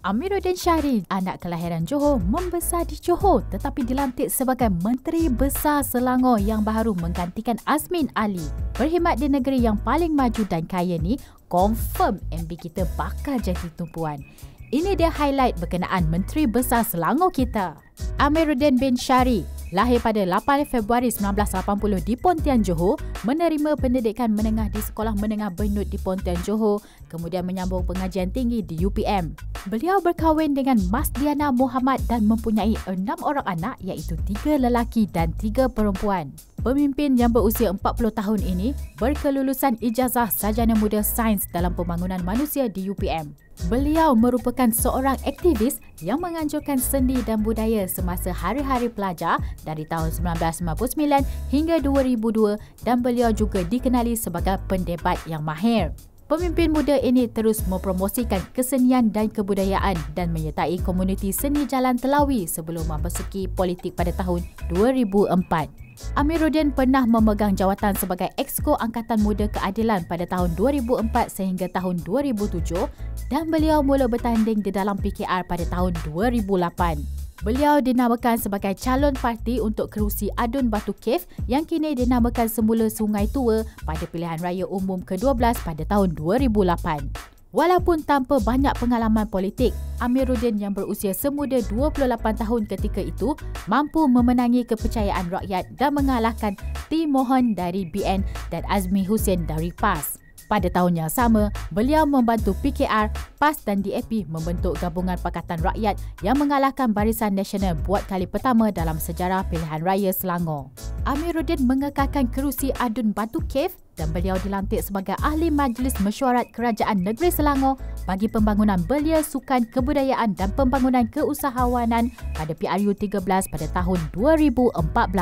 Amiruddin Syahri, anak kelahiran Johor, membesar di Johor tetapi dilantik sebagai Menteri Besar Selangor yang baru menggantikan Azmin Ali. Berkhidmat di negeri yang paling maju dan kaya ni, confirm MB kita bakal jadi tumpuan. Ini dia highlight berkenaan Menteri Besar Selangor kita. Amiruddin bin Syahri lahir pada 8 Februari 1980 di Pontian, Johor, menerima pendidikan menengah di Sekolah Menengah Benut di Pontian, Johor, kemudian menyambung pengajian tinggi di UPM. Beliau berkahwin dengan Mas Diana Muhammad dan mempunyai 6 orang anak iaitu 3 lelaki dan 3 perempuan. Pemimpin yang berusia 40 tahun ini berkelulusan ijazah sarjana muda sains dalam pembangunan manusia di UPM. Beliau merupakan seorang aktivis yang menganjurkan seni dan budaya semasa hari-hari pelajar dari tahun 1999 hingga 2002 dan beliau juga dikenali sebagai pendebat yang mahir. Pemimpin muda ini terus mempromosikan kesenian dan kebudayaan dan menyertai komuniti seni Jalan Telawi sebelum memasuki politik pada tahun 2004. Amiruddin pernah memegang jawatan sebagai Exco Angkatan Muda Keadilan pada tahun 2004 sehingga tahun 2007 dan beliau mula bertanding di dalam PKR pada tahun 2008. Beliau dinamakan sebagai calon parti untuk kerusi Adun Batu Cave yang kini dinamakan semula Sungai Tua pada pilihan raya umum ke-12 pada tahun 2008. Walaupun tanpa banyak pengalaman politik, Amiruddin yang berusia semuda 28 tahun ketika itu mampu memenangi kepercayaan rakyat dan mengalahkan T. Mohan dari BN dan Azmi Hussein dari PAS. Pada tahun yang sama, beliau membantu PKR, PAS dan DAP membentuk Gabungan Pakatan Rakyat yang mengalahkan Barisan Nasional buat kali pertama dalam sejarah pilihan raya Selangor. Amiruddin mengekalkan kerusi Adun Batu Cave dan beliau dilantik sebagai Ahli Majlis Mesyuarat Kerajaan Negeri Selangor bagi pembangunan belia sukan kebudayaan dan pembangunan keusahawanan pada PRU 13 pada tahun 2014.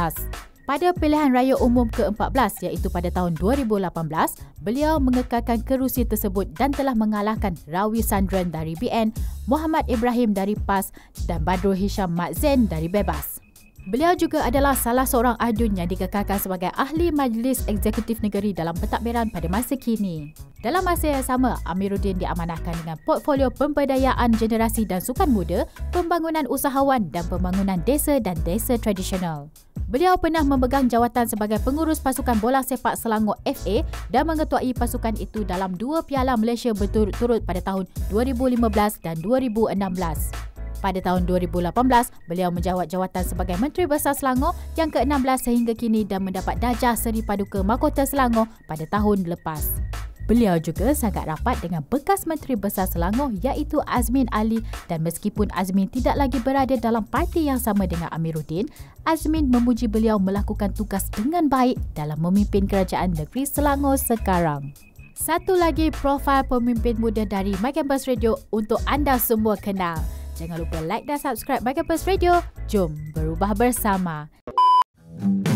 Pada pilihan raya umum ke-14 iaitu pada tahun 2018, beliau mengekalkan kerusi tersebut dan telah mengalahkan Rawi Sandran dari BN, Muhammad Ibrahim dari PAS dan Badrul Hisham Mat Zain dari Bebas. Beliau juga adalah salah seorang adun yang dikekalkan sebagai Ahli Majlis Eksekutif Negeri dalam pentadbiran pada masa kini. Dalam masa yang sama, Amiruddin diamanahkan dengan portfolio pemberdayaan generasi dan sukan muda, pembangunan usahawan dan pembangunan desa dan desa tradisional. Beliau pernah memegang jawatan sebagai pengurus pasukan bola sepak Selangor FA dan mengetuai pasukan itu dalam 2 Piala Malaysia berturut-turut pada tahun 2015 dan 2016. Pada tahun 2018, beliau menjawat jawatan sebagai Menteri Besar Selangor yang ke-16 sehingga kini dan mendapat darjah Seri Paduka Mahkota Selangor pada tahun lepas. Beliau juga sangat rapat dengan bekas Menteri Besar Selangor iaitu Azmin Ali dan meskipun Azmin tidak lagi berada dalam parti yang sama dengan Amiruddin, Azmin memuji beliau melakukan tugas dengan baik dalam memimpin kerajaan negeri Selangor sekarang. Satu lagi profil pemimpin muda dari My Campus Radio untuk anda semua kenal. Jangan lupa like dan subscribe My Campus Radio. Jom berubah bersama.